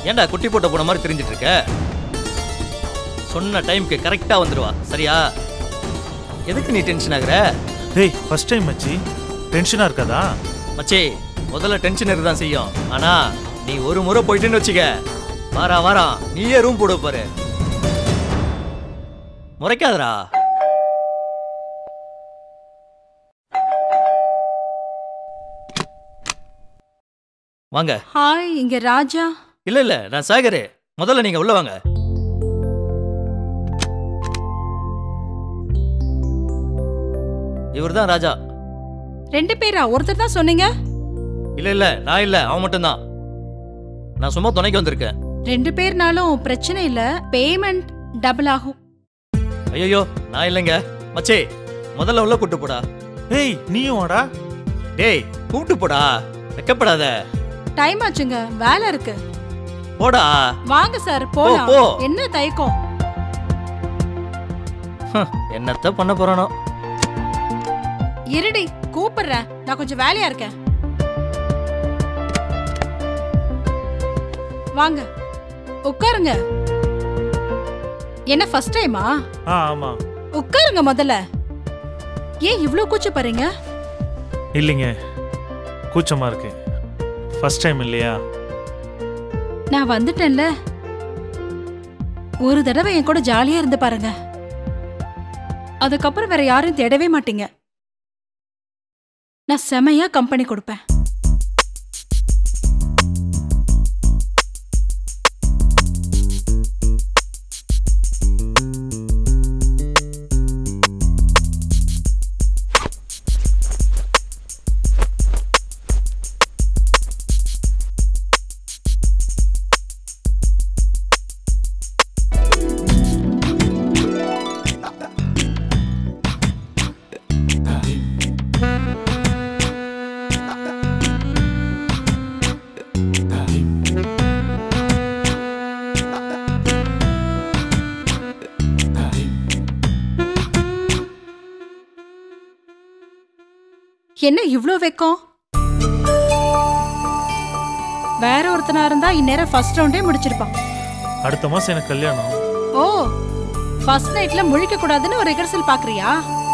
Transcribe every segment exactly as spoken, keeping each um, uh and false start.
ஏன்டா குட்டி போட்ட போன மாதிரி தெரிஞ்சிட்டு இருக்க? சொன்ன டைம்க்கு கரெக்டா வந்துடுவா, சரியா? எதுக்கு நீ டென்ஷன் ஆகுற? டேய் ஃபர்ஸ்ட் டைம் மச்சி, டென்ஷனா இருக்காதா? மச்சி முதல்ல டென்ஷன் இருக்குதான் செய்யும். ஆனா நீ ஒரு முறை போயிட்டுன்னு வச்சுக்க, வாரா வாரம் நீயே ரூம் போட பாரு. முறைக்காதரா. வாங்க. ஹாய், இங்க ராஜா. இல்ல இல்ல, நான் சாகர். முதல்ல நீங்க உள்ள வாங்க. இவர்தான் ராஜா. ரெண்டு பேரா? ஒருத்தர் தான் சொன்னீங்க. இல்ல இல்ல, நான் இல்ல, அவன் மட்டும்தான். நான் சும்மா துணைக்கு வந்திருக்கேன். ரெண்டு பேர்னாலும் பிரச்சனை இல்ல, பேமெண்ட் டபுள் ஆகும். ஐயோ, நான் இல்லைங்க. மச்சே முதல்ல உள்ள கூட்டு போடா. ஏய் நீயும் வாடா. டேய் கூட்டு போடா, வெக்கப்படாத. டைம் ஆச்சுங்க, வேலை இருக்கு. போடா. வாங்க சார் போலாம். போ. என்ன தயக்கம்? என்னத்த பண்ண போறானோ. இருடி, கூப்பிடுறேன். நான் கொஞ்சம் வேலையா இருக்கேன். வாங்க உட்காருங்க. என்ன ஃபர்ஸ்ட் டைமா? ஆ ஆமா. உட்காருங்க முதல்ல. ஏன் இவ்ளோ கூச்சப்படுறீங்க? இல்லைங்க, கூச்சமா இருக்கு. ஃபர்ஸ்ட் டைம் இல்லையா? நான் வந்துட்டேன்ல, ஒரு தடவை என் கூட ஜாலியா இருந்து பாருங்க. அதுக்கப்புறம் வேற யாரையும் தேடவே மாட்டீங்க. நான் செமையா கம்பெனி கொடுப்பேன். என்ன இவ்ளோ வெக்கம்? வேற ஒருத்தனா இருந்தா இந்நேரம் ஃபர்ஸ்ட் ரவுண்டே முடிச்சிருப்பான். அடுத்த மாசம் எனக்கு கல்யாணம். ஓ, ஃபர்ஸ்ட் நைட்ல முழிக்க கூடாதுன்னு ஒரு ரிஹர்சல் பாக்குறியா?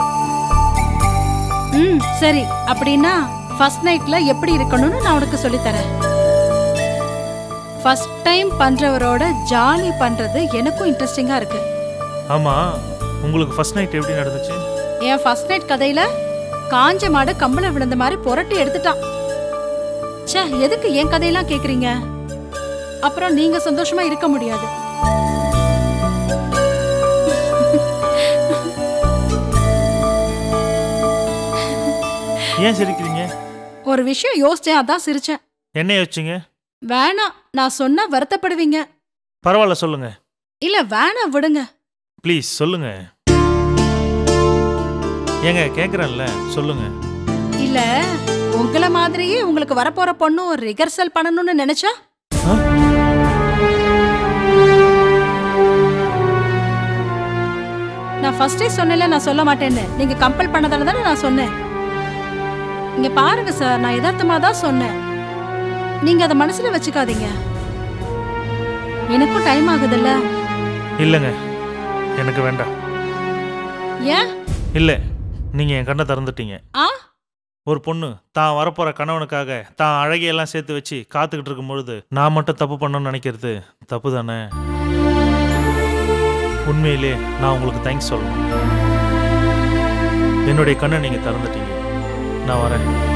ம் சரி, அப்படின்னா ஃபர்ஸ்ட் நைட்ல எப்படி இருக்கணும்னு நான் உனக்கு சொல்லி தரேன். ஃபர்ஸ்ட் டைம் பண்றவரோட ஜாலி பண்றது எனக்கும் இன்ட்ரெஸ்டிங்கா இருக்கு. ஆமா, உங்களுக்கு ஃபர்ஸ்ட் நைட் எப்படி நடந்துச்சு? என் ஃபர்ஸ்ட் நைட் கதையில காஞ்ச மாடு கம்பள விழுந்த மாதிரி புரட்டி எடுத்துட்டான். ச்சே, எதுக்கு என் கதையெல்லாம் கேக்குறீங்க? அப்புறம் நீங்க சந்தோஷமா இருக்க முடியாது. ஏன் சிரிக்கிறீங்க? ஒரு விஷயம் யோசிச்சேன், அதான் சிரிச்சேன். என்ன யோசிச்சீங்க? வேணாம், நான் சொன்னா வருத்தப்படுவீங்க. பரவாயில்ல சொல்லுங்க. இல்ல வேணாம், விடுங்க. ப்ளீஸ் சொல்லுங்க. ஏங்க கேக்குறேன்ல, சொல்லுங்க. இல்ல, உங்கள மாதிரியே உங்களுக்கு வரப்போற பொண்ணு ஒரு ரிஹர்சல் பண்ணணும்னு நினைச்சா? நான் ஃபர்ஸ்டே சொன்னேன்ல நான் சொல்ல மாட்டேன்னு. நீங்க கம்பல் பண்ணதால தானே நான் சொன்னேன். இங்க பாருங்க சார், நான் யதார்த்தமா தான் சொன்னேன். நீங்க அதை மனசுல வச்சுக்காதீங்க. எனக்கும் டைம் ஆகுதுல்ல. இல்லங்க, எனக்கு வேண்டாம். ஏன்? இல்ல, நீங்க என் கண்ணை திறந்துட்டீங்க. ஆ? ஒரு பொண்ணு தான் வரப்போற கணவனுக்காக தான் அழகையெல்லாம் சேர்த்து வச்சு காத்துக்கிட்டு இருக்கும் பொழுது நான் மட்டும் தப்பு பண்ணணும்னு நினைக்கிறது தப்பு தானே? உண்மையிலே நான் உங்களுக்கு தேங்க்ஸ் சொல்லணும். என்னுடைய கண்ணை நீங்க திறந்துட்டீங்க. நான் வரேன்.